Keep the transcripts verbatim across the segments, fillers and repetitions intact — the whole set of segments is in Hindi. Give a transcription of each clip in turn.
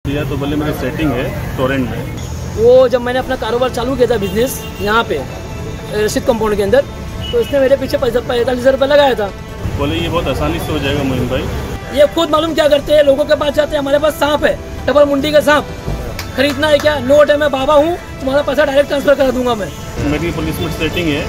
दिया तो बोले मेरी सेटिंग है टोरेंट में। वो जब मैंने अपना कारोबार चालू किया था बिजनेस यहाँ पे रशीद कंपाउंड के अंदर, तो इसने मेरे पीछे पैंतालीस हज़ार रुपये लगाया था। बोले ये बहुत आसानी से हो जाएगा मोइन भाई। ये खुद मालूम क्या करते हैं, लोगों के पास जाते हैं, हमारे पास सांप है, डबल मुंडी का सांप, खरीदना है क्या, नोट है, मैं बाबा हूँ, तुम्हारा पैसा डायरेक्ट ट्रांसफर कर दूंगा मैं। मेरी पुलिस में सेटिंग है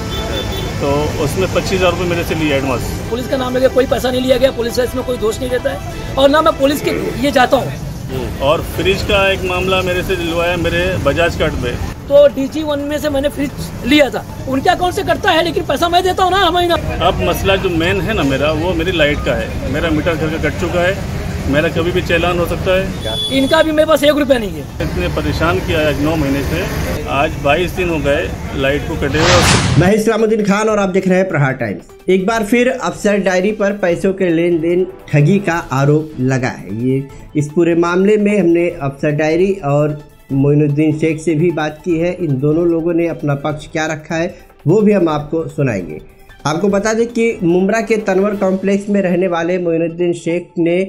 तो उसमें पच्चीस हज़ार रुपये मेरे से लिए एडवांस। पुलिस का नाम लेके कोई पैसा नहीं लिया गया, पुलिस का इसमें कोई दोष नहीं रहता है और ना मैं पुलिस के ये जाता हूँ। और फ्रिज का एक मामला मेरे से दिलवाया मेरे बजाज कार्ड पे। तो डीजी वन में से मैंने फ्रिज लिया था, उनके अकाउंट से कटता है लेकिन पैसा मैं देता हूँ ना हर महीना। अब मसला जो मेन है ना मेरा, वो मेरी लाइट का है। मेरा मीटर घर का कट चुका है, मेरा कभी भी चालान हो सकता है। इनका भी मेरे पास एक रुपया नहीं है। इतने परेशान किया आज नौ महीने से, आज बाईस दिन हो गए लाइट को कटे हुए। मैं इस्लामुद्दीन खान और आप देख रहे हैं प्रहार टाइम्स। एक बार फिर अफसर डायरी पर पैसों के लेन देन ठगी का आरोप लगा है। ये इस पूरे मामले में हमने अफसर डायरी और मोइनुद्दीन शेख से भी बात की है। इन दोनों लोगों ने अपना पक्ष क्या रखा है वो भी हम आपको सुनाएंगे। आपको बता दें कि मुमरा के तनवर कॉम्प्लेक्स में रहने वाले मोइनुद्दीन शेख ने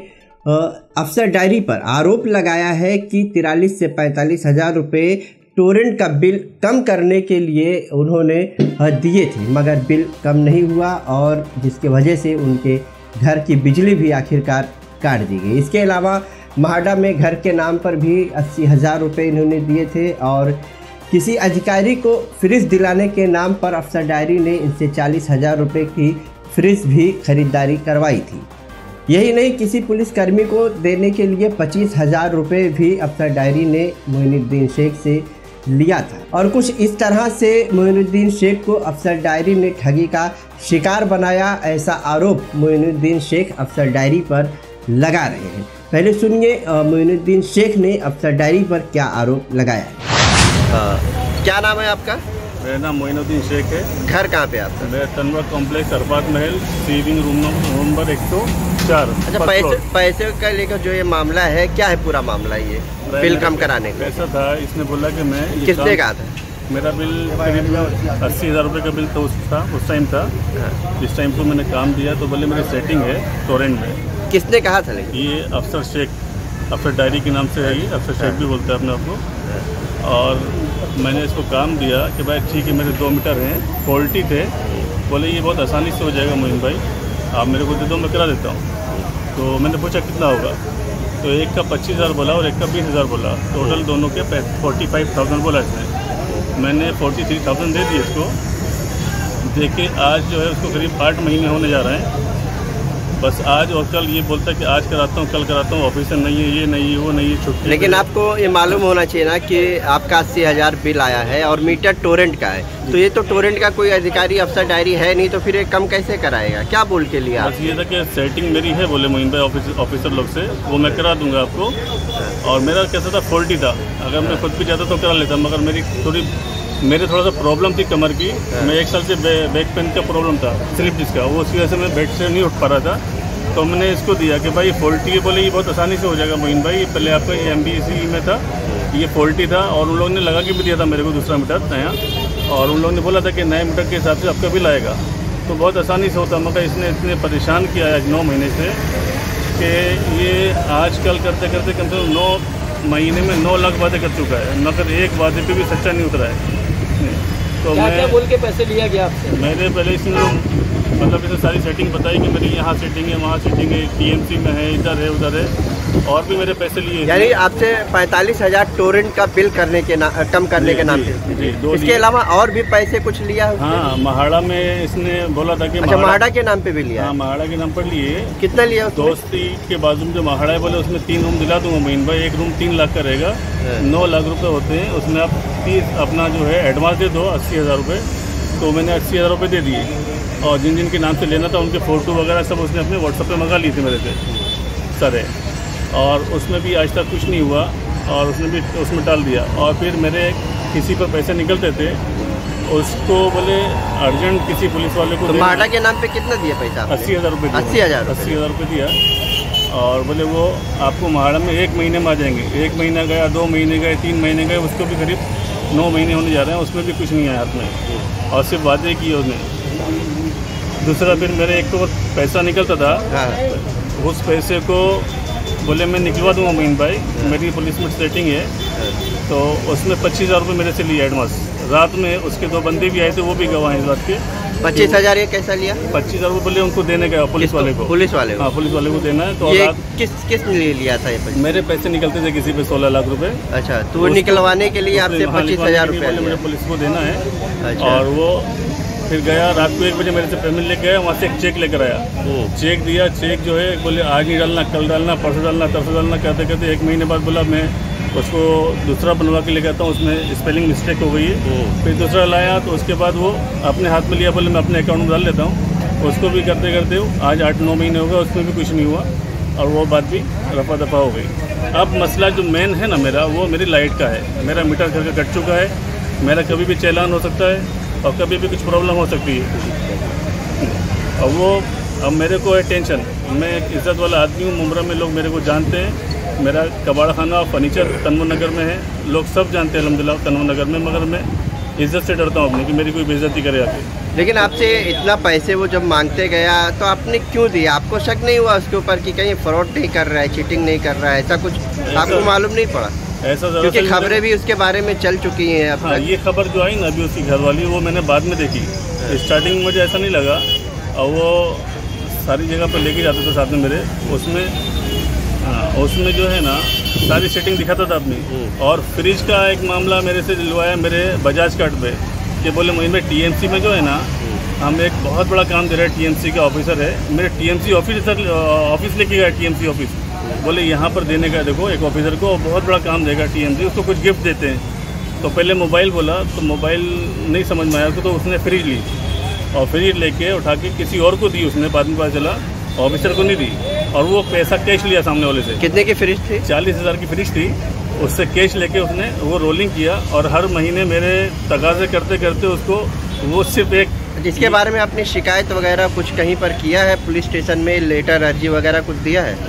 अफसर डायरी पर आरोप लगाया है कि तिरालीस से पैंतालीस हज़ार रुपये टोरेंट का बिल कम करने के लिए उन्होंने दिए थे, मगर बिल कम नहीं हुआ और जिसके वजह से उनके घर की बिजली भी आखिरकार काट दी गई। इसके अलावा महाडा में घर के नाम पर भी अस्सी हज़ार रुपये इन्होंने दिए थे और किसी अधिकारी को फ्रिज दिलाने के नाम पर अफसर डायरी ने इनसे चालीस हज़ार रुपये की फ्रिज भी खरीदारी करवाई थी। यही नहीं, किसी पुलिसकर्मी को देने के लिए पच्चीस हज़ार रुपये भी अफसर डायरी ने मोइनुद्दीन शेख से लिया था। और कुछ इस तरह से मोइनुद्दीन शेख को अफसर डायरी ने ठगी का शिकार बनाया, ऐसा आरोप मोइनुद्दीन शेख अफसर डायरी पर लगा रहे हैं। पहले सुनिए मोइनुद्दीन शेख ने अफसर डायरी पर क्या आरोप लगाया है। क्या नाम है आपका? मेरा नाम मोइनुद्दीन शेख है। घर कहाँ पे आपका? मेरा तनवर कॉम्प्लेक्स अरफात महल, सीविंग रूम नंबर एक सौ चार। अच्छा, पैसे पैसे का लेकर जो ये मामला है, क्या है पूरा मामला? ये बिल कम कराने का पैसा था, इसने बोला कि मैं किसने कहा था? मेरा बिल करीब अस्सी हज़ार रुपये का बिल तो उस था उस टाइम था। जिस टाइम को मैंने काम दिया तो बोले मेरी सेटिंग है टोरेंट में। किसने कहा था? लेकिन ये अफसर शेख, अफसर डायरी के नाम से है ये, अफसर शेख भी बोलता है अपने आप को। और मैंने इसको काम दिया कि भाई ठीक है, मेरे दो मीटर हैं, फॉल्टी थे। बोले ये बहुत आसानी से हो जाएगा मोइन भाई, आप मेरे को दे दो, मैं करा देता हूँ। तो मैंने पूछा कितना होगा, तो एक का पच्चीस हज़ार बोला और एक का बीस हज़ार बोला, टोटल दोनों के फोर्टी फाइव थाउजेंड बोला इसने। मैंने फोर्टी थ्री थाउजेंड दे दिए इसको। देखे आज जो है उसको करीब आठ महीने होने जा रहे हैं। बस आज और कल ये बोलता है कि आज कराता हूँ, कल कराता हूँ, ऑफिसर नहीं है, ये नहीं है, वो नहीं है, छुट्टी। लेकिन आपको ये मालूम होना चाहिए ना कि आपका अस्सी हज़ार बिल आया है और मीटर टोरेंट का है, तो ये तो टोरेंट का कोई अधिकारी अफसर डायरी है नहीं, तो फिर ये कम कैसे कराएगा? क्या बोल के लिया? बस ये था कि सेटिंग मेरी है, बोले मोइन भाई ऑफिस ऑफिसर लोग से, वो मैं करा दूंगा आपको। और मेरा कैसा था, फॉल्टी था, अगर मैं खुद भी जाता तो करा लेता, मगर मेरी थोड़ी मेरे थोड़ा सा प्रॉब्लम थी कमर की। मैं एक साल से बैक पेन का प्रॉब्लम था, स्लिप डिस्क का, वो उसकी वजह से मैं बेड से नहीं उठ पा रहा था। तो मैंने इसको दिया कि भाई फॉल्टी है, बोले ये बहुत आसानी से हो जाएगा मोइन भाई। पहले आपका ये एम बी सी में था, ये फॉल्टी था और उन लोगों ने लगा के भी दिया था मेरे को दूसरा मीटर नया, और उन लोगों ने बोला था कि नए मीटर के हिसाब से आपका बिल आएगा, तो बहुत आसानी से होता। मगर इसने इतने परेशान किया है आज नौ महीने से कि ये आजकल करते करते कम से कम नौ महीने में नौ लाख वादे कर चुका है, मगर एक वादे पे भी सच्चा नहीं उतरा है। तो क्या मैं क्या बोल के पैसे लिया गया आपसे? मैंने पहले इसमें मतलब इसे सारी सेटिंग बताई कि मेरी यहाँ सेटिंग है, वहाँ सेटिंग है, टीएमसी में है, इधर है, उधर है, और भी मेरे पैसे लिए। यानी आपसे पैंतालीस हज़ार टोरेंट का बिल करने के नाम कम करने के नाम पे। इसके अलावा और भी पैसे कुछ लिया? हाँ, महाड़ा में इसने बोला था कि अच्छा, महाड़ा के नाम पे भी लिया? हाँ, महाड़ा के नाम पर लिए। कितना लिया? दोस्ती के बाजू में जो महाड़ा है, बोले उसमें तीन रूम दिला दूंगा मोइन भाई, एक रूम तीन लाख का रहेगा, नौ लाख रुपए होते हैं, उसमें आप तीस अपना जो है एडवांस दे दो अस्सी हज़ार रुपये। तो मैंने अस्सी हज़ार रुपये दे दिए और जिन जिन के नाम से लेना था उनके फ़ोटो वगैरह सब उसने अपने व्हाट्सएप पे मंगा लिए थे मेरे से सारे, और उसमें भी आज तक कुछ नहीं हुआ और उसने भी उसमें डाल दिया। और फिर मेरे किसी पर पैसे निकलते थे, उसको बोले अर्जेंट किसी पुलिस वाले को। तो महाडा के नाम पे कितना दिया पैसा? अस्सी हज़ार रुपये अस्सी हज़ार अस्सी हज़ार रुपये दिया, और बोले वो आपको महाड़ा में एक महीने में आ जाएंगे। एक महीना गया, दो महीने गए, तीन महीने गए, उसको भी करीब नौ महीने होने जा रहे हैं, उसमें भी कुछ नहीं आया हाथ में, और सिर्फ वादे किए उसने। दूसरा फिर मेरे एक तो पैसा निकलता था, हाँ। उस पैसे को बोले मैं निकलवा दूंगा मोइन भाई, मेरी पुलिस में सेटिंग है। तो उसमें पच्चीस हज़ार रुपये मेरे से लिए एडवांस। रात में उसके दो बंदे भी आए थे, वो भी गवाह हैं इस बात के। पच्चीस हजार ये कैसा लिया? पच्चीस हज़ार रुपये बोले उनको देने का पुलिस वाले को। पुलिस वाले को? हाँ, पुलिस वाले को देना है। तो ये रात किस किस लिए लिया था ये पैसे? मेरे पैसे निकलते थे किसी पे सोलह लाख रुपए। अच्छा, तो वो निकलवाने के लिए आपसे पच्चीस हजार रुपये मुझे पुलिस को देना है। अच्छा। और वो फिर गया रात को एक बजे मेरे से पेमेंट लेके गया, वहाँ से एक चेक लेकर आया। चेक दिया, चेक जो है बोले आज नहीं डालना, कल डालना, परसों डालना, तरसों डालना, कहते कहते एक महीने बाद बोला मैं उसको दूसरा बनवा के लेके आता हूँ, उसमें स्पेलिंग मिस्टेक हो गई है। फिर दूसरा लाया तो उसके बाद वो अपने हाथ में लिया, बोले मैं अपने अकाउंट में डाल लेता हूँ। उसको भी करते करते आज आठ नौ महीने हो गए, उसमें भी कुछ नहीं हुआ और वो बात भी रफा दफा हो गई। अब मसला जो मेन है ना मेरा, वो मेरी लाइट का है। मेरा मीटर घर का कट चुका है, मेरा कभी भी चालान हो सकता है और कभी भी कुछ प्रॉब्लम हो सकती है। और वो अब मेरे को है टेंशन। मैं एक इज़्ज़त वाला आदमी हूँ, मुमरा में लोग मेरे को जानते हैं। मेरा कबाड़ खाना और फर्नीचर तनवर नगर में है, लोग सब जानते हैं अल्हम्दुलिल्लाह तनवर नगर में। मगर मैं इज़्ज़त से डरता हूँ अपनी कि मेरी कोई बेइज्जती करे आके। लेकिन आपसे इतना पैसे वो जब मांगते गया तो आपने क्यों दिया? आपको शक नहीं हुआ उसके ऊपर कि कहीं फ्रॉड नहीं कर रहा है, चीटिंग नहीं कर रहा है, ऐसा कुछ आपको मालूम नहीं पड़ा? ऐसा क्योंकि खबरें भी उसके बारे में चल चुकी हैं अब हाँ, तक। ये खबर जो आई ना अभी उसकी घर वाली, वो मैंने बाद में देखी। स्टार्टिंग में मुझे ऐसा नहीं लगा और वो सारी जगह पर लेके जाते थे साथ में मेरे। उसमें हाँ, उसमें जो है ना सारी सेटिंग दिखाता था अपनी। और फ्रिज का एक मामला मेरे से दिलवाया मेरे बजाज कार्ड पे कि बोले मुझे में टीएमसी में जो है ना हम एक बहुत बड़ा काम दे रहे हैं, टीएमसी का ऑफिसर है। मेरे टीएमसी ऑफिसर ऑफिस लेके गया, टीएमसी ऑफिस बोले यहाँ पर देने का, देखो एक ऑफिसर को बहुत बड़ा काम देगा टीएमसी, उसको कुछ गिफ्ट देते हैं। तो पहले मोबाइल बोला तो मोबाइल नहीं समझ में आया उसको, तो उसने फ्रिज ली और फ्रिज लेके उठा के किसी और को दी उसने। बाद में पता चला ऑफिसर को नहीं दी और वो पैसा कैश लिया सामने वाले से। कितने की फ्रिज थी? चालीस हज़ार की फ्रिज थी, उससे कैश लेके उसने वो रोलिंग किया और हर महीने मेरे तगाजे करते करते उसको वो सिर्फ एक। जिसके बारे में आपने शिकायत वगैरह कुछ कहीं पर किया है? पुलिस स्टेशन में लेटर अर्जी वगैरह कुछ दिया है?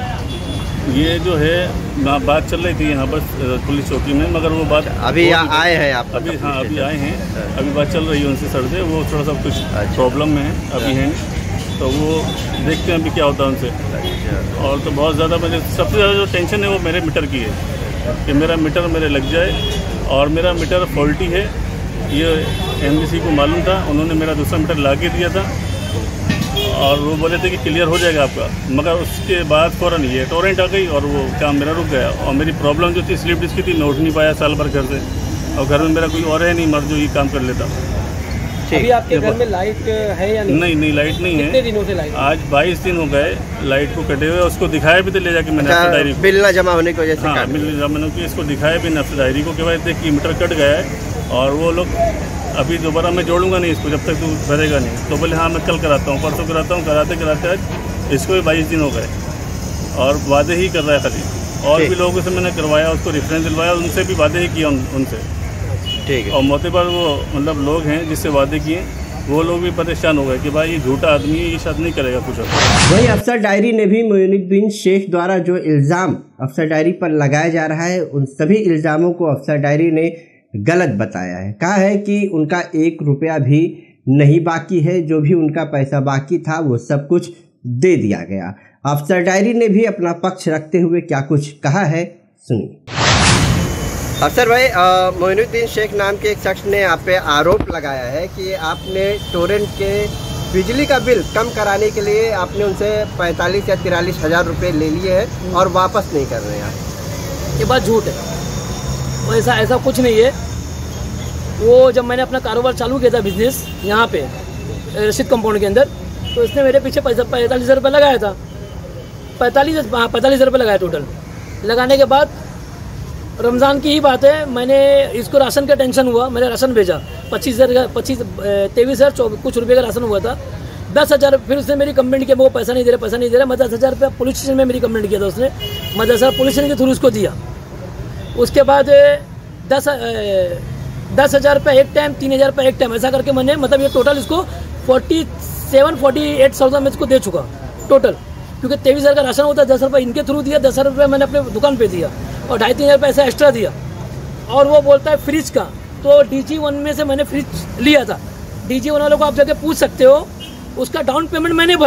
ये जो है बात चल रही थी यहाँ पर पुलिस चौकी में, मगर वो बात अभी आए हैं आप? अभी हाँ अभी आए हैं, अभी बात चल रही है उनसे सर से। वो थोड़ा सा कुछ प्रॉब्लम में है, अभी है तो वो देखते हैं अभी क्या होता है उनसे। और तो बहुत ज़्यादा मुझे सबसे ज़्यादा जो टेंशन है वो मेरे मीटर की है कि मेरा मीटर मेरे लग जाए। और मेरा मीटर फॉल्टी है, ये एमडीसी को मालूम था, उन्होंने मेरा दूसरा मीटर ला के दिया था और वो बोले थे कि क्लियर हो जाएगा आपका। मगर उसके बाद फ़ौरन ये टोरेंट आ गई और वो काम मेरा रुक गया। और मेरी प्रॉब्लम जो थी स्लिप डिस्क की थी, मैं उठ नहीं पाया साल भर घर से, और घर में मेरा कोई और है नहीं मर्द जो ये काम कर लेता। अभी आपके घर में लाइट है या नहीं? नहीं नहीं लाइट नहीं है। कितने दिनों से लाइट? आज बाईस दिन हो गए लाइट को कटे हुए। उसको दिखाया भी तो ले जाके मैंने अपनी डायरी को, बिल ना जमा होने की वजह से। हाँ बिल जमा होने की, इसको दिखाया भी अपनी डायरी को कि भाई देख कि मीटर कट गया है और वो लोग अभी दोबारा मैं जोड़ूंगा नहीं इसको जब तक तू भरेगा नहीं। तो बोले हाँ मैं कल कराता हूँ, परसों कराता हूँ। कराते कराते आज इसको भी बाईस दिन हो गए और वादे ही कर रहा है खाली। और भी लोगों से मैंने करवाया, उसको रेफरेंस दिलवाया, उनसे भी वादे ही किया उनसे। ठीक है। और मौके पर वो मतलब लोग हैं जिससे वादे किए, वो लोग भी परेशान हो गए कि भाई ये झूठा आदमी है, ये शायद नहीं करेगा कुछ। वही अफसर डायरी ने भी मोइनुद्दीन शेख द्वारा जो इल्ज़ाम अफसर डायरी पर लगाया जा रहा है, उन सभी इल्ज़ामों को अफसर डायरी ने गलत बताया है। कहा है कि उनका एक रुपया भी नहीं बाकी है, जो भी उनका पैसा बाकी था वो सब कुछ दे दिया गया। अफसर डायरी ने भी अपना पक्ष रखते हुए क्या कुछ कहा है, सुनिए। अफसर भाई, मोइनुद्दीन शेख नाम के एक शख्स ने आप पे आरोप लगाया है कि आपने टोरेंट के बिजली का बिल कम कराने के लिए आपने उनसे पैंतालीस या तिरालीस हज़ार रुपये ले लिए हैं और वापस नहीं कर रहे हैं आप। ये बात झूठ है, वो ऐसा ऐसा कुछ नहीं है। वो जब मैंने अपना कारोबार चालू किया था बिजनेस यहाँ पे रशीद कंपाउंड के अंदर, तो इसने मेरे पीछे पैसा पैंतालीस हज़ार रुपये लगाया था। पैंतालीस हाँ पैंतालीस हज़ार रुपये लगाया टोटल। लगाने के बाद रमज़ान की ही बात है, मैंने इसको राशन का टेंशन हुआ, मैंने राशन भेजा पच्चीस हज़ार का, पच्चीस तेईस हज़ार कुछ रुपये का राशन हुआ था। दस हज़ार फिर उसने मेरी कंप्लेंट किया, वो पैसा नहीं दे रहा पैसा नहीं दे रहा। मैं दस हज़ार रुपये पुलिस स्टेशन में मेरी कंप्लेंट किया था उसने, मैं दस हज़ार पुलिस स्टेशन के थ्रू उसको दिया। उसके बाद दस दस हज़ार रुपये एक टाइम, तीन हज़ार रुपये एक टाइम, ऐसा करके मैंने मतलब ये टोटल इसको forty seven forty eight thousand में इसको दे चुका टोटल। क्योंकि तेईस हज़ार का राशन होता है, दस रुपये इनके थ्रू दिया, दस हज़ार रुपये मैंने अपने दुकान पे दिया और ढाई तीन हज़ार पैसा एक्स्ट्रा दिया। और वो बोलता है फ्रिज का, तो डी जी वन में से मैंने फ्रिज लिया था। डी जी वन वालों को आप जाके पूछ सकते हो, उसका डाउन पेमेंट मैंने भरा,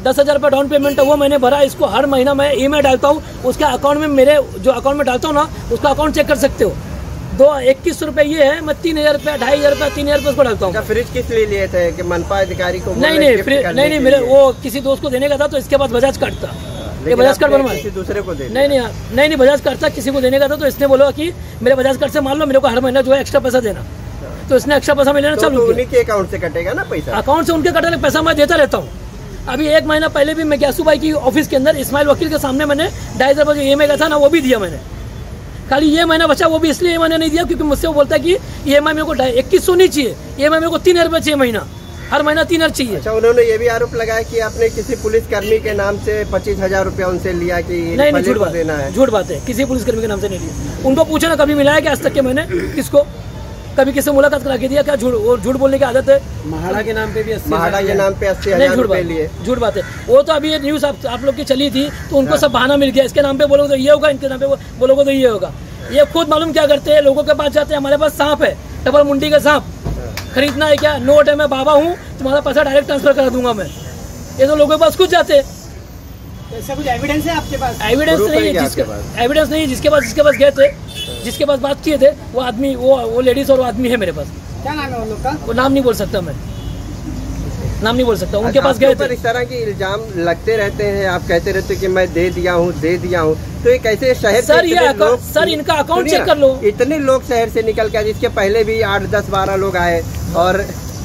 दस हजार रुपये डाउन पेमेंट है वो मैंने भरा। इसको हर महीना मैं ई एम आई डालता हूँ, उसका अकाउंट में मेरे जो अकाउंट में डालता हूँ ना उसका अकाउंट चेक कर सकते हो। दो इक्कीस सौ रुपये ये है, मैं तीन हजार रुपया ढाई हजार रुपया तीन हजार रुपये उसको डालता हूँ। फ्रिज किस लिए लिए थे कि मनपा अधिकारी को? नहीं नहीं फ्रिज नहीं नहीं मेरे वो किसी दोस्त को देने का था, तो इसके पास बजाज कार्ड था, ये बजाज कार्ड बनवा किसी दूसरे को दे? नहीं नहीं नहीं नहीं बजाज कार्ड था, किसी को देने का था, तो इसने बोला कि मेरे बजाज कार्ड से मान लो मेरे को हर महीना जो है एक्स्ट्रा पैसा देना, तो इसने एक्स्ट्रा पैसा मिलना चालू किया। उन्हीं के अकाउंट से कटेगा ना पैसा? अकाउंट से उनके कटे पैसा मैं देता रहता हूँ। अभी एक महीना पहले भी मैं ग्यासू भाई की ऑफिस के अंदर इस्माइल वकील के सामने मैंने ढाई हजार रुपये ई एम आई का था ना वो भी दिया मैंने। खाली ये महीना बचा वो भी इसलिए मैंने नहीं दिया क्योंकि मुझसे वो बोलता है कि ई एम आई मेरे को इक्कीस सौ नहीं चाहिए, ई एम आई मेरे को तीन हजार रुपये चाहिए महीना, हर महीना तीन हजार चाहिए। अच्छा, उन्होंने ये भी आरोप लगाया कि आपने किसी पुलिस कर्मी के नाम से पच्चीस हजार रुपया उनसे लिया कि नहीं नहीं झूठ बात देना है। झूठ बात है, किसी पुलिस कर्मी के नाम से नहीं लिया। उनको पूछो ना कभी मिला है कि आज तक के मैंने किसको कभी किसी मुलाकात करा के दिया क्या? झूठ वो झूठ बोलने की आदत है। महाड़ा के नाम पे भी महाड़ा के नाम पे अस्सी हजार रुपए लिए, झूठ बात है। वो तो अभी ये न्यूज आप, आप लोग की चली थी तो उनको सब बहाना मिल गया, इसके नाम पे बोलोगे तो ये होगा, इनके नाम पे बोलोगे तो ये होगा। ये खुद मालूम क्या करते हैं, लोगों के पास जाते हैं, हमारे पास सांप है, डबल मुंडी का सांप, खरीदना है क्या? नोट है, मैं बाबा हूँ, तुम्हारा पैसा डायरेक्ट ट्रांसफर करा दूंगा मैं। ये तो लोगों के पास खुद जाते हैं। ऐसा कुछ एविडेंस है आपके पास? एविडेंस नहीं है जिसके एविडेंस नहीं है जिसके पास जिसके पास गए थे, जिसके पास बात किए थे वो आदमी, वो वो लेडीज और वो आदमी है मेरे पास। क्या नाम है उन लोग का? वो नाम नहीं बोल सकता मैं, नाम नहीं बोल सकता। उनके पास गए थे। इस तरह के इल्जाम लगते रहते हैं, आप कहते रहते कि मैं दे दिया हूँ दे दिया हूँ, तो ये कैसे शहर सर ये लोग, सर इनका अकाउंट चेक कर लो। इतने लोग शहर से निकल के, जिसके पहले भी आठ दस बारह लोग आए और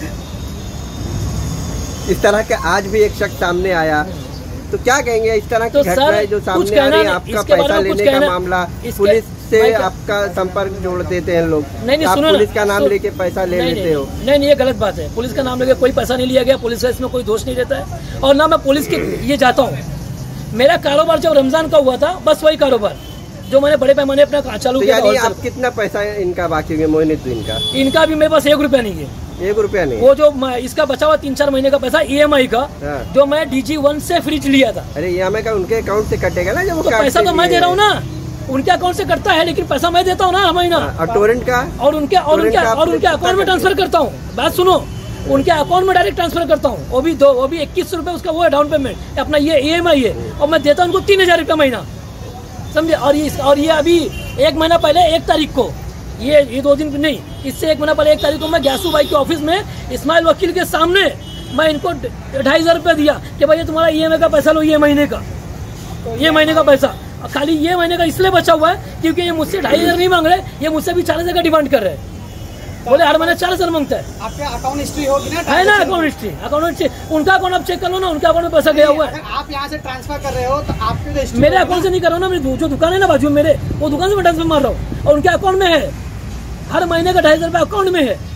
इस तरह के आज भी एक शख्स सामने आया, तो क्या कहेंगे इस तरह की घटनाएं जो सामने आ रही है? आपका पैसा लेने का मामला, पुलिस से आपका संपर्क जोड़ देते हैं लोग। नहीं नहीं आप सुनो पुलिस का नाम लेके पैसा ले लेते हो। नहीं नहीं ये गलत बात है, पुलिस का नाम लेके कोई पैसा नहीं लिया गया, पुलिस का इसमें कोई दोष नहीं रहता है। और ना मैं पुलिस के ये जाता हूँ, मेरा कारोबार जब रमजान का हुआ था बस वही कारोबार जो मैंने बड़े पैमाने अपना चालू किया। यानी आप कितना पैसा इनका बाकी है मोइनुद्दीन का? इनका भी मेरे पास एक रुपया नहीं है, एक रुपया नहीं। वो जो इसका बचा हुआ तीन चार महीने का पैसा ई एम आई का, जो मैं डी जी वन से फ्रिज लिया था। अरे ई एम आई का उनके अकाउंट से कटेगा ना, जब तो पैसा तो मैं दे रहा हूँ ना, उनके अकाउंट से कटता है लेकिन पैसा मैं देता हूँ ना हर महीना। और टोरेंट का और उनके और उनके और उनके अकाउंट में ट्रांसफर करता हूँ। बात सुनो, उनके अकाउंट में डायरेक्ट ट्रांसफर करता हूँ, वो भी दो वो भी इक्कीस सौ रुपये उसका वो है डाउन पेमेंट, अपना ये ई एम आई है, और मैं देता हूँ उनको तीन हजार रुपया महीना, समझे? और ये और ये अभी एक महीना पहले एक तारीख को, ये ये दो दिन नहीं, इससे एक महीना पहले एक तारीख को मैं ग्यासू भाई के ऑफिस में इस्माइल वकील के सामने मैं इनको ढाई हजार रुपया दिया कि भैया तुम्हारा ई एम आई का पैसा लो, ये महीने का, ये महीने का पैसा। खाली ये महीने का इसलिए बचा हुआ है क्योंकि ये मुझसे ढाई हजार नहीं मांग रहे, ये मुझसे भी चार हजार का डिमांड कर रहे हैं। बोले हर महीने चार हजार मांगता है। आपके अकाउंट हिस्ट्री होगी ना? है ना अकाउंट हिस्ट्री, अकाउंट हिस्ट्री उनका अकाउंट आप चेक कर लो ना, उनके अकाउंट में पैसा गया हुआ है। आप यहाँ से ट्रांसफर कर रहे हो तो आपके तो हिस्ट्री मेरे अकाउंट से नहीं कर रहा हूँ ना, मेरी जो दुकान है ना बाजू में मेरे, वो दुकान से मैं ट्रांसफर मार रहा हूँ और उनके अकाउंट में है, हर महीने का ढाई हजार रुपये अकाउंट में है।